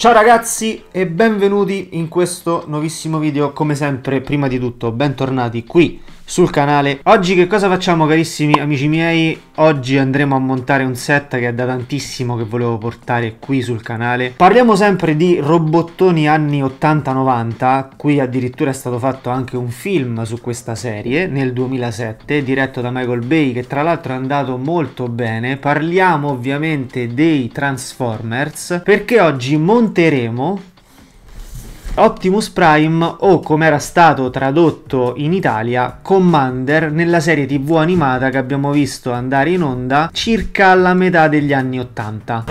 Ciao ragazzi e benvenuti in questo nuovissimo video. Come sempre, prima di tutto, bentornati qui sul canale. Oggi che cosa facciamo, carissimi amici miei? Oggi andremo a montare un set che è da tantissimo che volevo portare qui sul canale. Parliamo sempre di robottoni anni 80-90. Qui addirittura è stato fatto anche un film su questa serie nel 2007, diretto da Michael Bay, che tra l'altro è andato molto bene. Parliamo ovviamente dei Transformers, perché oggi monteremo Optimus Prime, o come era stato tradotto in Italia, Commander, nella serie TV animata che abbiamo visto andare in onda circa alla metà degli anni 80.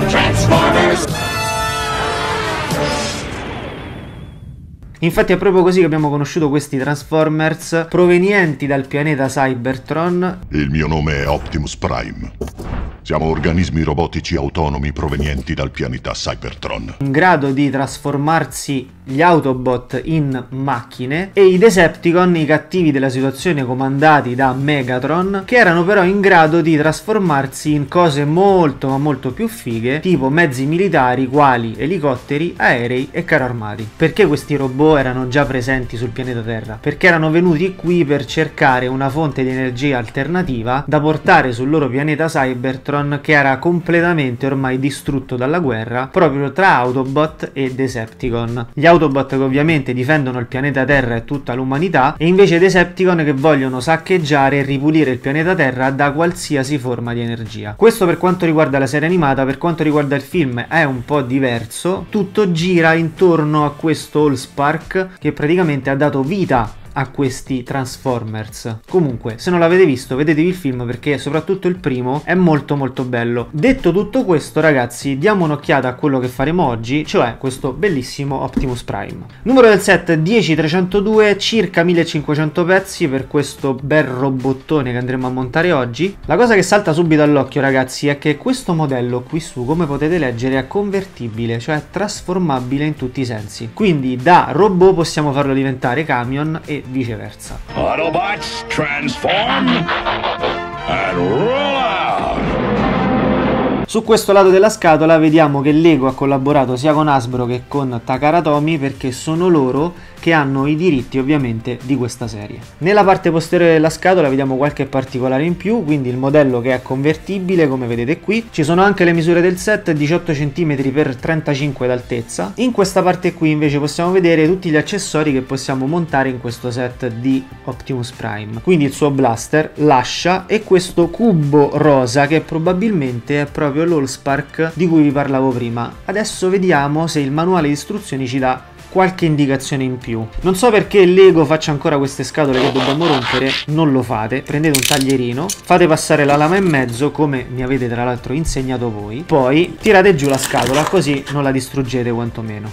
Infatti è proprio così che abbiamo conosciuto questi Transformers provenienti dal pianeta Cybertron. Il mio nome è Optimus Prime. Siamo organismi robotici autonomi provenienti dal pianeta Cybertron, in grado di trasformarsi gli Autobot in macchine, e i Decepticon, i cattivi della situazione comandati da Megatron, che erano però in grado di trasformarsi in cose molto ma molto più fighe, tipo mezzi militari quali elicotteri, aerei e carri armati. Perché questi robot erano già presenti sul pianeta Terra? Perché erano venuti qui per cercare una fonte di energia alternativa da portare sul loro pianeta Cybertron, che era completamente ormai distrutto dalla guerra, proprio tra Autobot e Decepticon. Gli Autobot che ovviamente difendono il pianeta Terra e tutta l'umanità, e invece i Decepticon che vogliono saccheggiare e ripulire il pianeta Terra da qualsiasi forma di energia. Questo per quanto riguarda la serie animata. Per quanto riguarda il film è un po' diverso. Tutto gira intorno a questo Allspark che praticamente ha dato vita a questi Transformers. Comunque, se non l'avete visto, vedetevi il film, perché soprattutto il primo è molto molto bello. Detto tutto questo, ragazzi, diamo un'occhiata a quello che faremo oggi, cioè questo bellissimo Optimus Prime. Numero del set 10302, circa 1500 pezzi per questo bel robottone che andremo a montare oggi. La cosa che salta subito all'occhio, ragazzi, è che questo modello qui su, come potete leggere, è convertibile, cioè trasformabile in tutti i sensi. Quindi da robot possiamo farlo diventare camion e viceversa. Autobots, transform and roll out! Su questo lato della scatola vediamo che Lego ha collaborato sia con Hasbro che con Takara Tomy, perché sono loro che hanno i diritti ovviamente di questa serie. Nella parte posteriore della scatola vediamo qualche particolare in più, quindi il modello che è convertibile, come vedete qui. Ci sono anche le misure del set, 18 cm x 35 d'altezza. In questa parte qui invece possiamo vedere tutti gli accessori che possiamo montare in questo set di Optimus Prime. Quindi il suo blaster, l'ascia e questo cubo rosa che probabilmente è proprio l'Allspark di cui vi parlavo prima. Adesso vediamo se il manuale di istruzioni ci dà qualche indicazione in più. Non so perché Lego faccia ancora queste scatole che dobbiamo rompere. Non lo fate, prendete un taglierino, fate passare la lama in mezzo come mi avete tra l'altro insegnato voi, poi tirate giù la scatola, così non la distruggete quantomeno.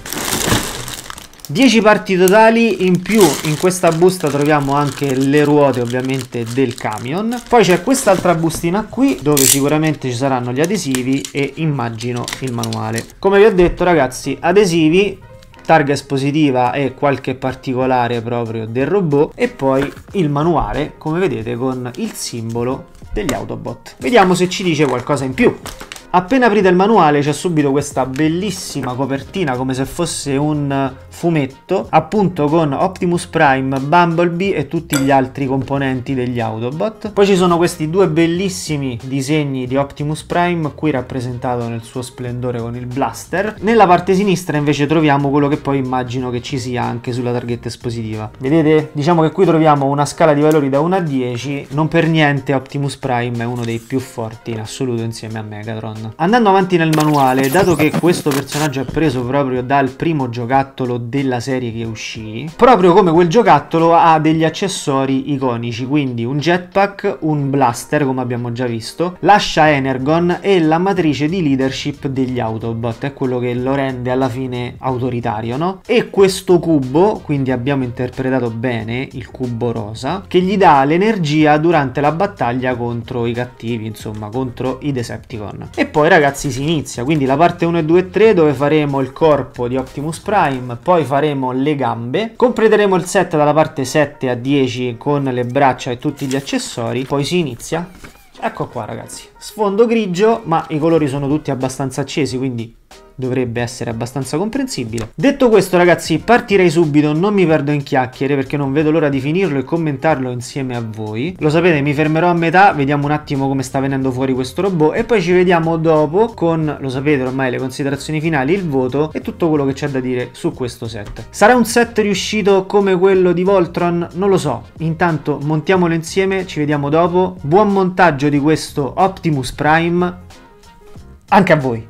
10 parti totali. In più in questa busta troviamo anche le ruote ovviamente del camion. Poi c'è quest'altra bustina qui dove sicuramente ci saranno gli adesivi e immagino il manuale. Come vi ho detto, ragazzi, adesivi, targa espositiva e qualche particolare proprio del robot, e poi il manuale come vedete con il simbolo degli Autobot. Vediamo se ci dice qualcosa in più. Appena aprite il manuale c'è subito questa bellissima copertina come se fosse un fumetto, appunto con Optimus Prime, Bumblebee e tutti gli altri componenti degli Autobot. Poi ci sono questi due bellissimi disegni di Optimus Prime, qui rappresentato nel suo splendore con il blaster. Nella parte sinistra invece troviamo quello che poi immagino che ci sia anche sulla targhetta espositiva. Vedete? Diciamo che qui troviamo una scala di valori da 1 a 10, non per niente Optimus Prime è uno dei più forti in assoluto insieme a Megatron. Andando avanti nel manuale, dato che questo personaggio è preso proprio dal primo giocattolo della serie che uscì, proprio come quel giocattolo ha degli accessori iconici, quindi un jetpack, un blaster come abbiamo già visto, l'ascia Energon e la matrice di leadership degli Autobot, è quello che lo rende alla fine autoritario, no? E questo cubo, quindi abbiamo interpretato bene il cubo rosa, che gli dà l'energia durante la battaglia contro i cattivi, insomma contro i Decepticon. E poi ragazzi si inizia, quindi la parte 1 e 2 e 3 dove faremo il corpo di Optimus Prime, poi faremo le gambe, completeremo il set dalla parte 7 a 10 con le braccia e tutti gli accessori, poi si inizia. Ecco qua ragazzi, sfondo grigio ma i colori sono tutti abbastanza accesi, quindi dovrebbe essere abbastanza comprensibile. Detto questo ragazzi, partirei subito, non mi perdo in chiacchiere perché non vedo l'ora di finirlo e commentarlo insieme a voi. Lo sapete, mi fermerò a metà, vediamo un attimo come sta venendo fuori questo robot e poi ci vediamo dopo con, lo sapete ormai, le considerazioni finali, il voto e tutto quello che c'è da dire su questo set. Sarà un set riuscito come quello di Voltron? Non lo so, intanto montiamolo insieme, ci vediamo dopo. Buon montaggio di questo Optimus Prime anche a voi.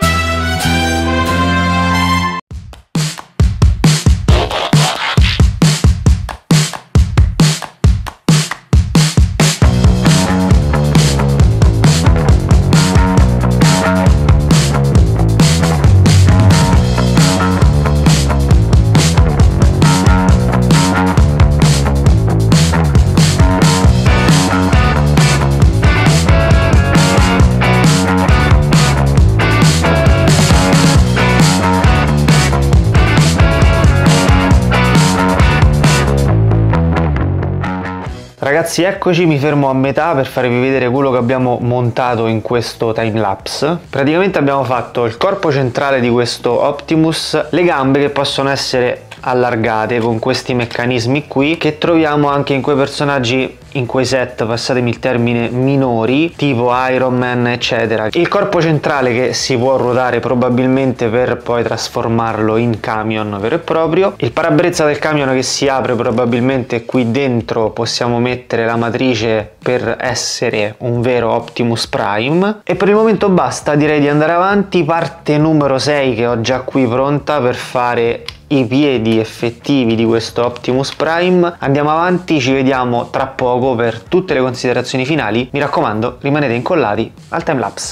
Ragazzi, eccoci, mi fermo a metà per farvi vedere quello che abbiamo montato in questo timelapse. Praticamente abbiamo fatto il corpo centrale di questo Optimus, le gambe che possono essere allargate con questi meccanismi qui che troviamo anche in quei personaggi, in quei set, passatemi il termine, minori, tipo Iron Man eccetera. Il corpo centrale che si può ruotare probabilmente per poi trasformarlo in camion vero e proprio, il parabrezza del camion che si apre probabilmente, qui dentro possiamo mettere la matrice per essere un vero Optimus Prime e per il momento basta, direi di andare avanti. Parte numero 6 che ho già qui pronta per fare i piedi effettivi di questo Optimus Prime. Andiamo avanti, ci vediamo tra poco per tutte le considerazioni finali. Mi raccomando, rimanete incollati al timelapse.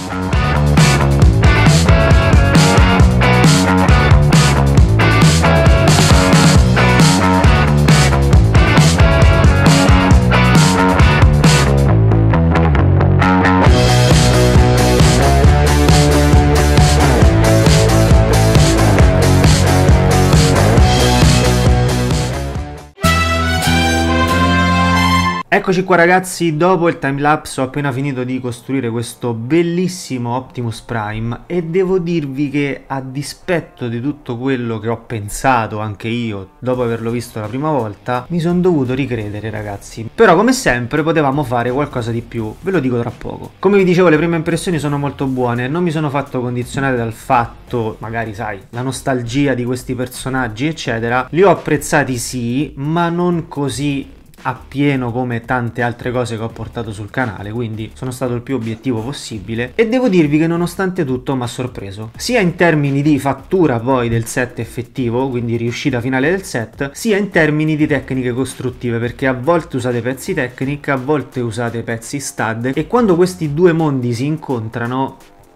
Eccoci qua ragazzi, dopo il timelapse ho appena finito di costruire questo bellissimo Optimus Prime e devo dirvi che, a dispetto di tutto quello che ho pensato anche io dopo averlo visto la prima volta, mi sono dovuto ricredere ragazzi. Però come sempre potevamo fare qualcosa di più, ve lo dico tra poco. Come vi dicevo, le prime impressioni sono molto buone, non mi sono fatto condizionare dal fatto, magari sai, la nostalgia di questi personaggi eccetera. Li ho apprezzati sì, ma non così appieno come tante altre cose che ho portato sul canale, quindi sono stato il più obiettivo possibile e devo dirvi che nonostante tutto mi ha sorpreso, sia in termini di fattura poi del set effettivo, quindi riuscita finale del set, sia in termini di tecniche costruttive, perché a volte usate pezzi Technic, a volte usate pezzi stud e quando questi due mondi si incontrano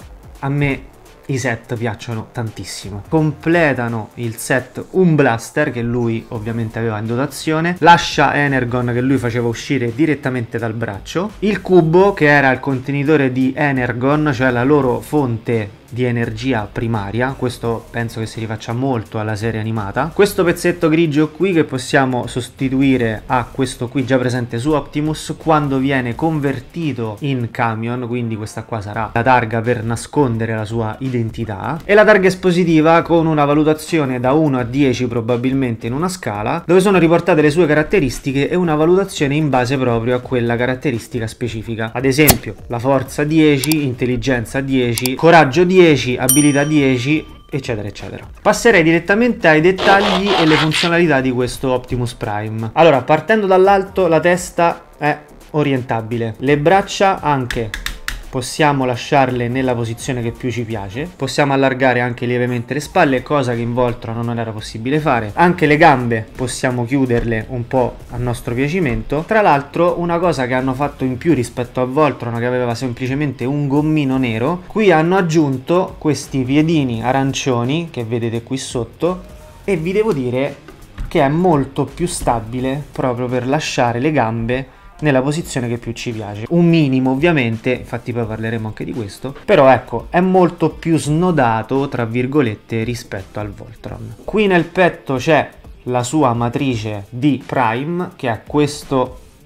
a me i set piacciono tantissimo. Completano il set un blaster che lui ovviamente aveva in dotazione, l'ascia Energon che lui faceva uscire direttamente dal braccio, il cubo che era il contenitore di Energon, cioè la loro fonte di energia primaria. Questo penso che si rifaccia molto alla serie animata. Questo pezzetto grigio qui che possiamo sostituire a questo qui già presente su Optimus quando viene convertito in camion, quindi questa qua sarà la targa per nascondere la sua identità, e la targa espositiva con una valutazione da 1 a 10 probabilmente in una scala, dove sono riportate le sue caratteristiche e una valutazione in base proprio a quella caratteristica specifica. Ad esempio la forza 10, intelligenza 10, coraggio 10, abilità 10, eccetera eccetera. Passerei direttamente ai dettagli e le funzionalità di questo Optimus Prime. Allora, partendo dall'alto, la testa è orientabile, le braccia anche possiamo lasciarle nella posizione che più ci piace, possiamo allargare anche lievemente le spalle, cosa che in Voltron non era possibile fare, anche le gambe possiamo chiuderle un po' a nostro piacimento. Tra l'altro una cosa che hanno fatto in più rispetto a Voltron, che aveva semplicemente un gommino nero, qui hanno aggiunto questi piedini arancioni che vedete qui sotto e vi devo dire che è molto più stabile proprio per lasciare le gambe nella posizione che più ci piace. Un minimo ovviamente, infatti poi parleremo anche di questo, però ecco, è molto più snodato tra virgolette rispetto al Voltron. Qui nel petto c'è la sua matrice di Prime, che ha questo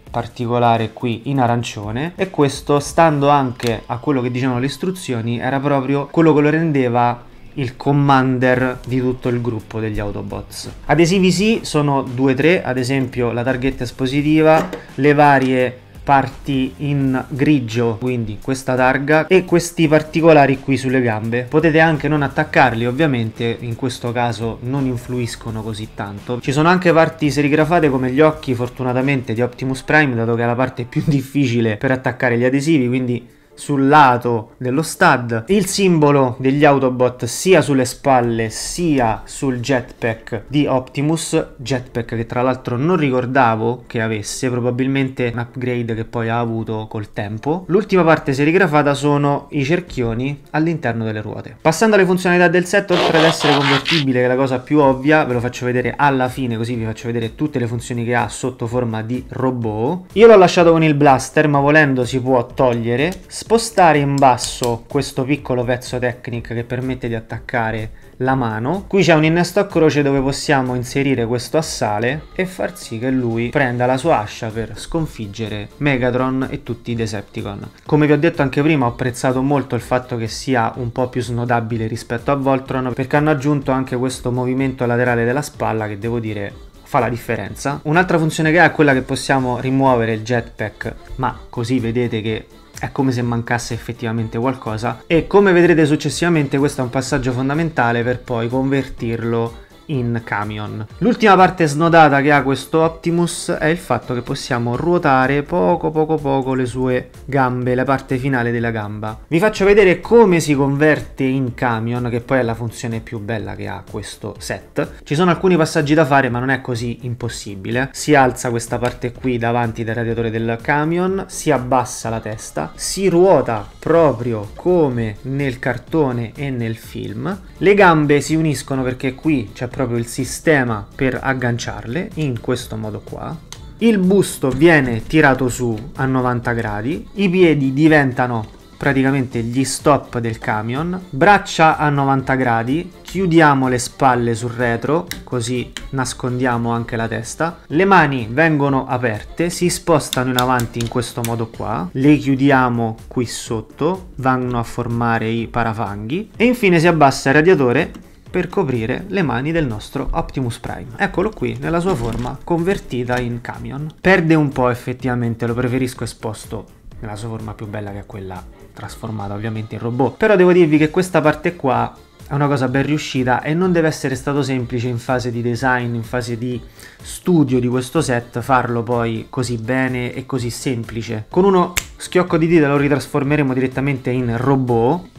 particolare qui in arancione, e questo, stando anche a quello che dicevano le istruzioni, era proprio quello che lo rendeva il commander di tutto il gruppo degli Autobots. Adesivi sì, sono 2-3, ad esempio la targhetta espositiva, le varie parti in grigio, quindi questa targa, e questi particolari qui sulle gambe. Potete anche non attaccarli, ovviamente in questo caso non influiscono così tanto. Ci sono anche parti serigrafate come gli occhi, fortunatamente, di Optimus Prime, dato che è la parte più difficile per attaccare gli adesivi, quindi sul lato dello stud, il simbolo degli Autobot sia sulle spalle sia sul jetpack di Optimus, jetpack che tra l'altro non ricordavo che avesse, probabilmente un upgrade che poi ha avuto col tempo. L'ultima parte serigrafata sono i cerchioni all'interno delle ruote. Passando alle funzionalità del set, oltre ad essere convertibile, che è la cosa più ovvia, ve lo faccio vedere alla fine, così vi faccio vedere tutte le funzioni che ha sotto forma di robot. Io l'ho lasciato con il blaster, ma volendo si può togliere, spostare in basso questo piccolo pezzo Technic che permette di attaccare la mano. Qui c'è un innesto a croce dove possiamo inserire questo assale e far sì che lui prenda la sua ascia per sconfiggere Megatron e tutti i Decepticon. Come vi ho detto anche prima, ho apprezzato molto il fatto che sia un po' più snodabile rispetto a Voltron, perché hanno aggiunto anche questo movimento laterale della spalla che devo dire fa la differenza. Un'altra funzione che ha è quella che possiamo rimuovere il jetpack, ma così vedete che è come se mancasse effettivamente qualcosa, e come vedrete successivamente questo è un passaggio fondamentale per poi convertirlo in camion. L'ultima parte snodata che ha questo Optimus è il fatto che possiamo ruotare poco le sue gambe, la parte finale della gamba. Vi faccio vedere come si converte in camion, che poi è la funzione più bella che ha questo set. Ci sono alcuni passaggi da fare, ma non è così impossibile. Si alza questa parte qui davanti del radiatore del camion, si abbassa la testa, si ruota proprio come nel cartone e nel film. Le gambe si uniscono perché qui c'è proprio il sistema per agganciarle in questo modo qua. Il busto viene tirato su a 90 gradi, i piedi diventano praticamente gli stop del camion, braccia a 90 gradi, chiudiamo le spalle sul retro così nascondiamo anche la testa, le mani vengono aperte, si spostano in avanti in questo modo qua, le chiudiamo qui sotto, vanno a formare i parafanghi e infine si abbassa il radiatore per coprire le mani del nostro Optimus Prime. Eccolo qui nella sua forma convertita in camion. Perde un po' effettivamente, lo preferisco esposto nella sua forma più bella, che è quella trasformata ovviamente in robot, però devo dirvi che questa parte qua è una cosa ben riuscita e non deve essere stato semplice in fase di design, in fase di studio di questo set, farlo poi così bene e così semplice. Con uno schiocco di dita lo ritrasformeremo direttamente in robot.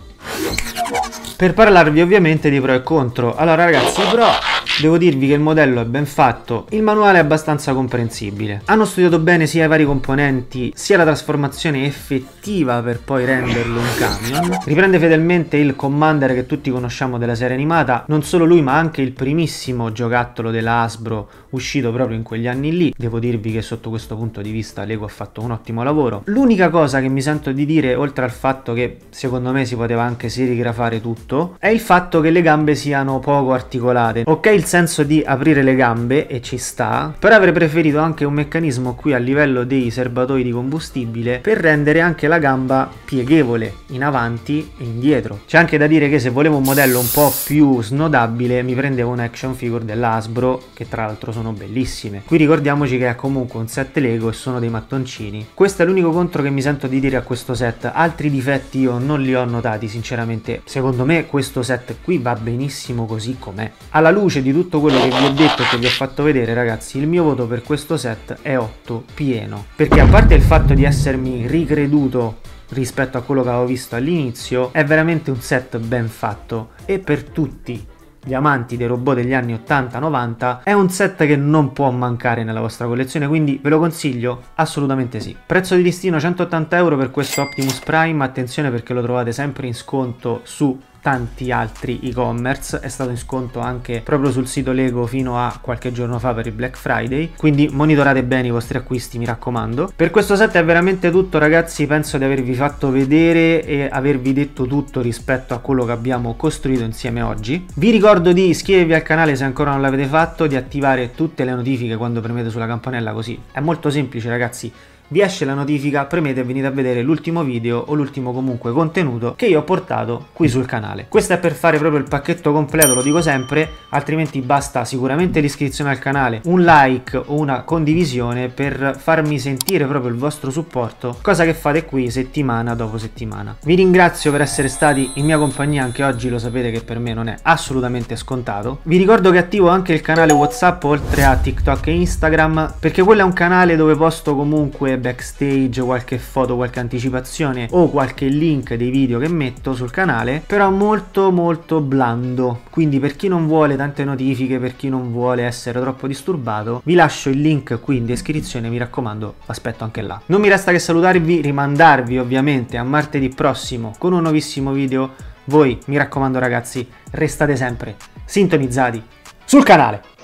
Per parlarvi ovviamente di pro e contro. Allora ragazzi, i pro, devo dirvi che il modello è ben fatto, il manuale è abbastanza comprensibile, hanno studiato bene sia i vari componenti sia la trasformazione effettiva per poi renderlo un camion, riprende fedelmente il Commander che tutti conosciamo della serie animata, non solo lui ma anche il primissimo giocattolo della Hasbro uscito proprio in quegli anni lì. Devo dirvi che sotto questo punto di vista Lego ha fatto un ottimo lavoro. L'unica cosa che mi sento di dire, oltre al fatto che secondo me si poteva anche serigrafare tutto, è il fatto che le gambe siano poco articolate. Ok, il senso di aprire le gambe, e ci sta, però avrei preferito anche un meccanismo qui a livello dei serbatoi di combustibile per rendere anche la gamba pieghevole in avanti e indietro. C'è anche da dire che se volevo un modello un po' più snodabile mi prendevo un action figure dell'Hasbro, che tra l'altro sono bellissime. Qui ricordiamoci che è comunque un set Lego e sono dei mattoncini. Questo è l'unico contro che mi sento di dire a questo set. Altri difetti io non li ho notati sinceramente. Secondo me questo set qui va benissimo così com'è. Alla luce di tutto quello che vi ho detto e che vi ho fatto vedere ragazzi, il mio voto per questo set è 8 pieno, perché a parte il fatto di essermi ricreduto rispetto a quello che avevo visto all'inizio, è veramente un set ben fatto e per tutti gli amanti dei robot degli anni 80-90 è un set che non può mancare nella vostra collezione, quindi ve lo consiglio assolutamente sì. Prezzo di listino 180 euro per questo Optimus Prime, attenzione perché lo trovate sempre in sconto su tanti altri e-commerce, è stato in sconto anche proprio sul sito Lego fino a qualche giorno fa per il Black Friday, quindi monitorate bene i vostri acquisti, mi raccomando. Per questo set è veramente tutto, ragazzi, penso di avervi fatto vedere e avervi detto tutto rispetto a quello che abbiamo costruito insieme oggi. Vi ricordo di iscrivervi al canale se ancora non l'avete fatto, di attivare tutte le notifiche quando premete sulla campanella, così è molto semplice, ragazzi. Vi esce la notifica, premete e venite a vedere l'ultimo video o l'ultimo comunque contenuto che io ho portato qui sul canale. Questo è per fare proprio il pacchetto completo, lo dico sempre, altrimenti basta sicuramente l'iscrizione al canale, un like o una condivisione per farmi sentire proprio il vostro supporto, cosa che fate qui settimana dopo settimana. Vi ringrazio per essere stati in mia compagnia anche oggi, lo sapete che per me non è assolutamente scontato. Vi ricordo che attivo anche il canale WhatsApp oltre a TikTok e Instagram, perché quello è un canale dove posto comunque backstage, qualche foto, qualche anticipazione o qualche link dei video che metto sul canale, però molto blando, quindi per chi non vuole tante notifiche, per chi non vuole essere troppo disturbato, vi lascio il link qui in descrizione, mi raccomando, aspetto anche là. Non mi resta che salutarvi, rimandarvi ovviamente a martedì prossimo con un nuovissimo video. Voi, mi raccomando ragazzi, restate sempre sintonizzati sul canale.